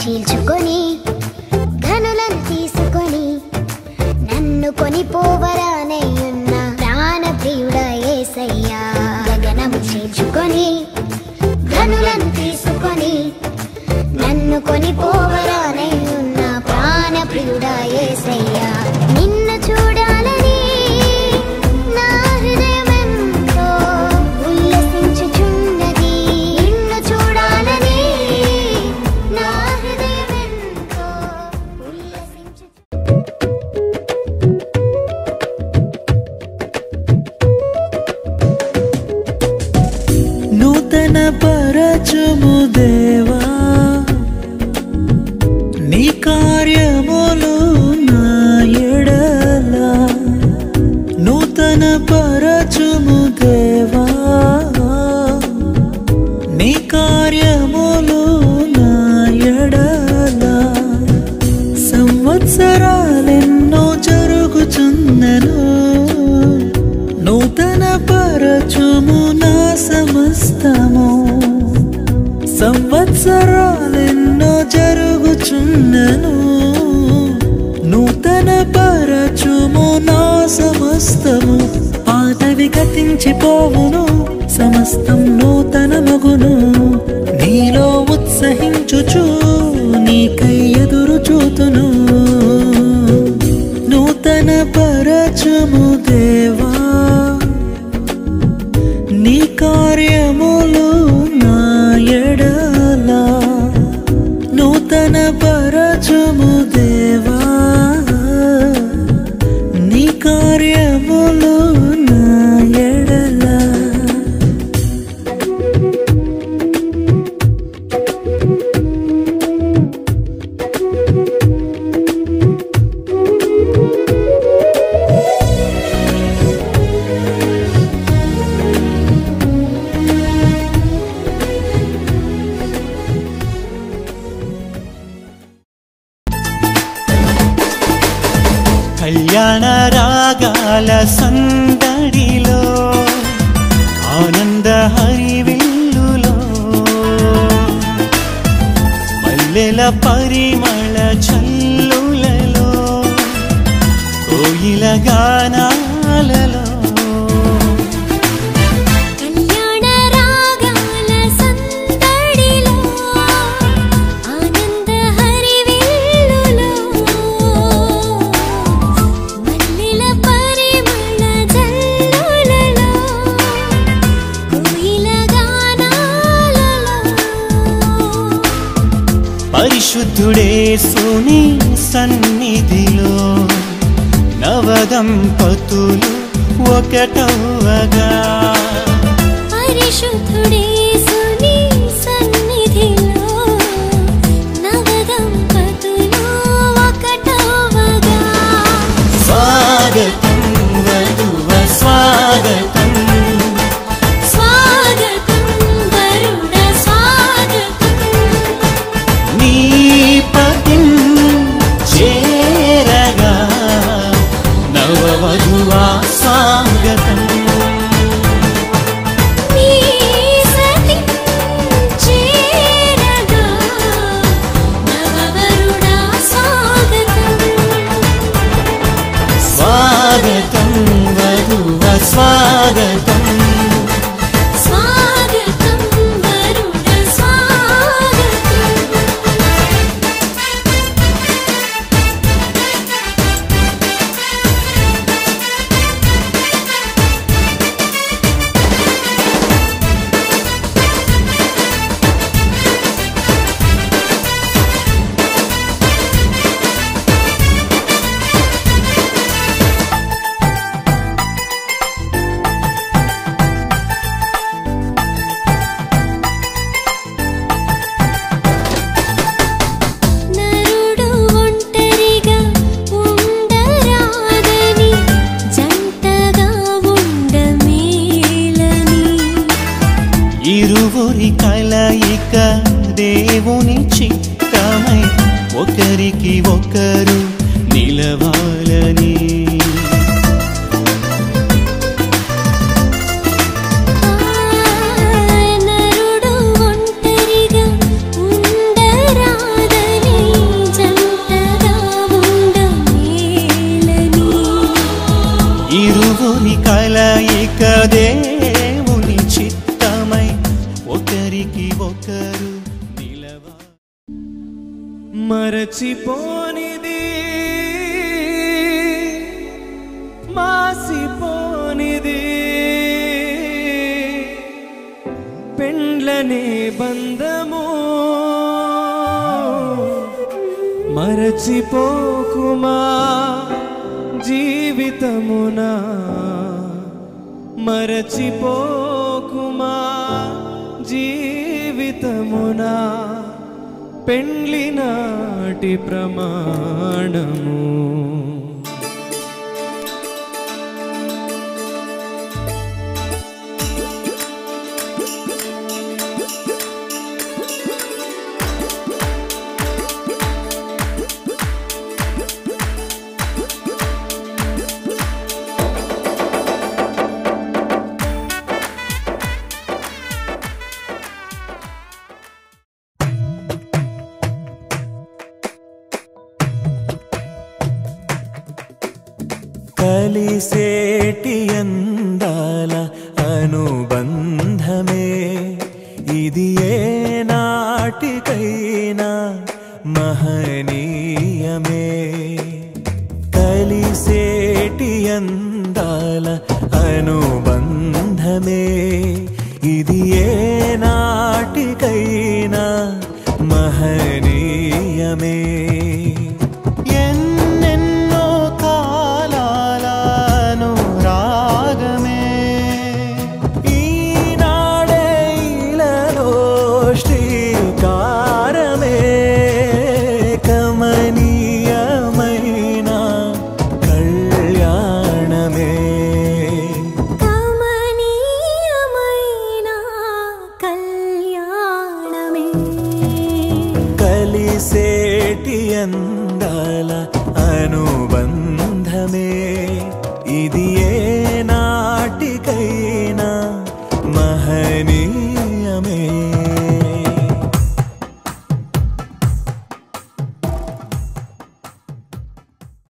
చీల్చుకొని ధనులను తీసుకొని నన్ను కొనిపోవరానయ్యున్న ప్రాణప్రియుడా యేసయ్యా. గగనము చీల్చుకొని ధనులను తీసుకొని నన్ను కొనిపోవరానయ్యున్న ప్రాణప్రియుడా యేసయ్యా. నిన్ను చూడాలని నా హృదయమెంతో ఉల్లసించుచున్నది. నిన్ను చూడాలని నా హృదయమెంతో నూతన పరచుము దేవా నీ కార్యములు నా ఎడల. నూతన పరచుము దేవా నీ కార్యములు నా ఎడల. సంవత్సరాలెన్నో జరుగుచున్నను నూతన పరచుము నా సమస్తము. సంవత్సరాలెన్నో జరుగుచున్నను నూతన పరచుము నా సమస్తము. పాతవి గతించిపోవును సమస్తం నూతన మగును. నీలో ఉత్సహించుచు నీకై ఎదురు చూతును. నూతన పరచుము దేవా నీ కార్యములు నా ఎడల. నూతన పరచుము దేవా నీ కార్యములు నా ఎడల. కళ్యాణ రాగాల సందడిలో ఆనంద హరివిల్లులో మల్లెల పరిమళ చల్లులలో కోయిల గానాలలో పరిశుద్ధుడేసుని సన్నిధిలో నవదంపతులు ఒకటవగా. పరిశుద్ధుడేసుని సన్నిధిలో నవదంపతులు ఒకటవగా. స్వాగతం వధువ స్వాగతం, స్వాగతం వరుణ స్వాగతం. నీ పతిం చేరగా నవవధువా స్వాగతం. నీ సతిం చేరగా నవవరుణ స్వాగతం. స్వాగతం వధువ స్వాగతం, స్వాగతం వరుణ స్వాగతం. నరుడు ఒంటరిగా ఉండరాదని జంటగా ఉండమేలని. ఇరువురి కలయిక దేవుని చిత్తమై ఒకరికి ఒకరు నిలవాలని. నరుడు ఒంటరిగా ఉండరాదని మరచిపోనిది మాసిపోనిది పెండ్లనే బంధము మరచిపోకుమా జీవితమునా మరచిపోకుమా జీవితమునా పెండ్లి నాటి ప్రమాణము కలిసేటి అందాల అనుబంధమే ఇది ఏ నాటికైనా మహనీయమే కలిసేటి అందాల అనుబంధమే ఇది ఏ నాటికైనా మహనీయమే కలిసేటి అందాల అనుబంధమే ఇది ఏ నాటికైనా మహనీయమే